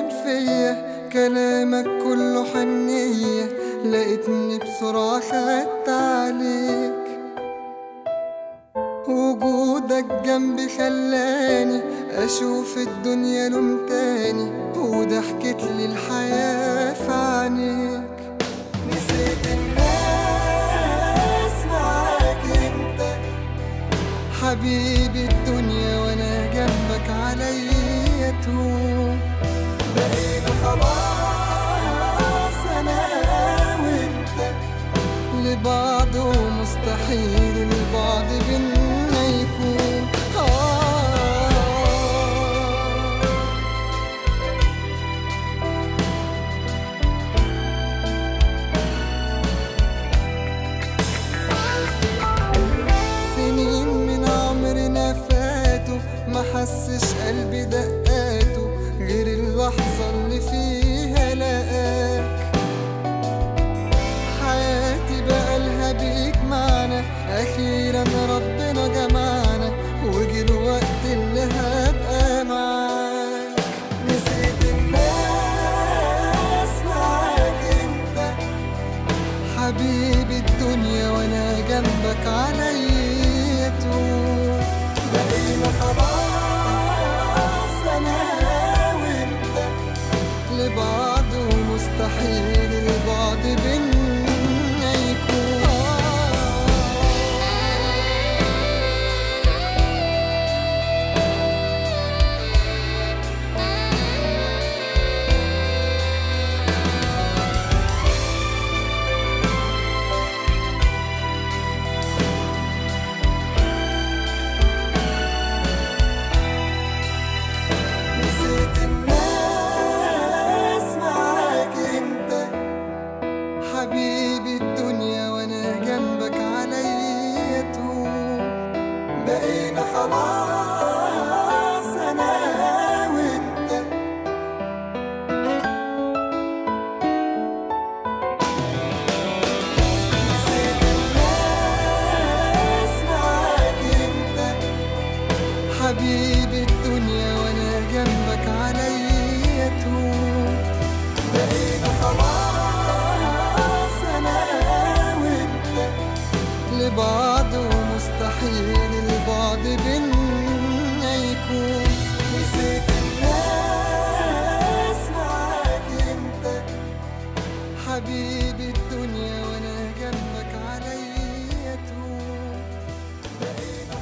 عمل فيا كلامك كله حنية، لقيتني بسرعة خدت عليك. وجودك جنبي خلاني أشوف الدنيا لون تاني، وضحكت لي الحياة في عينيك. نسيت الناس معاك انت حبيبي الدنيا، وانا جنبك عليا توب. بقينا خلاص انا وانت لبعض، ومستحيل البعد بينا يكون. سنين من عمرنا فاتوا، ما حسش قلبي دقاته غير اللحظة اللي فيها لقاك. حياتي بقالها بيك معنا، أخيرا ربنا جمعنا، وجي الوقت اللي هبقى معاك. نسيت الناس معاك انت حبيبي الدنيا، وانا جنبك عليا توب. بقينا خلاص انا وانت لبعض، ومستحيل البعد بينا يكون. نسيت الناس معاك انت حبيبي الدنيا، وانا جنبك عليا توب. بقينا خلاص انا وانت نسيت الناس معاك انت حبيبي الدنيا، وانا جنبك عليا توب. بقينا خلاص انا وانت لبعض، ومستحيل البعد بينا يكون. نسيت الناس معاك انت حبيبي الدنيا، وانا جنبك عليا توب. بقينا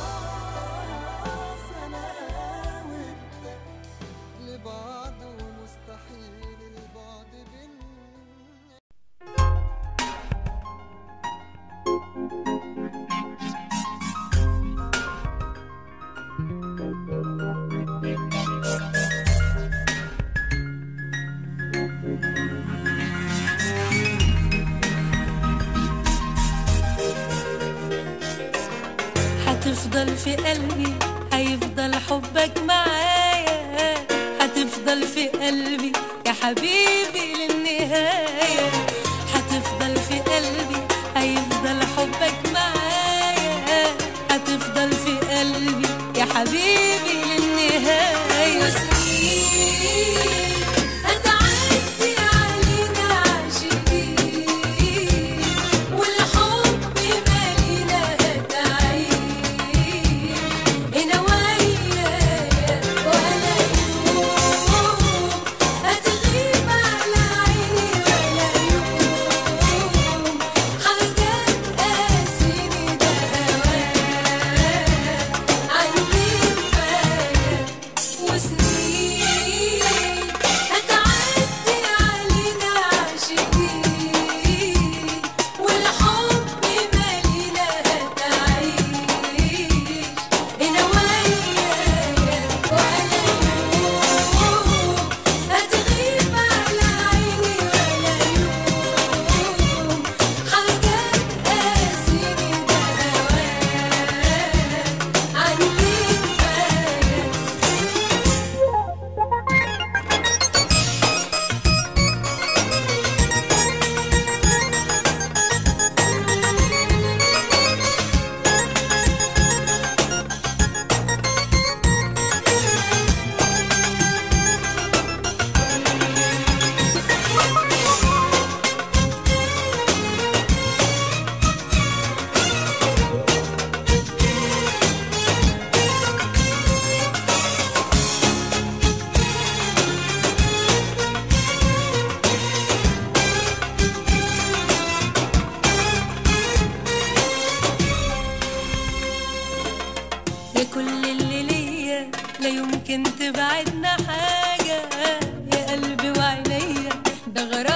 خلاص انا وانت لبعض، ومستحيل البعد بينا. هتفضل في قلبي، هيفضل حبك معايا، هتفضل في قلبي يا حبيبي للنهاية. هتفضل في قلبي، هيفضل حبك معايا، هتفضل في قلبي يا حبيبي للنهاية. وسنين هتعدي علينا عاشقين، والحب مالينا هتعيش هنا ويايا ولا يوم هتغيب على عيني ولا يوم. يبعدنا حاجة يا قلبي وعينيا، ده غرام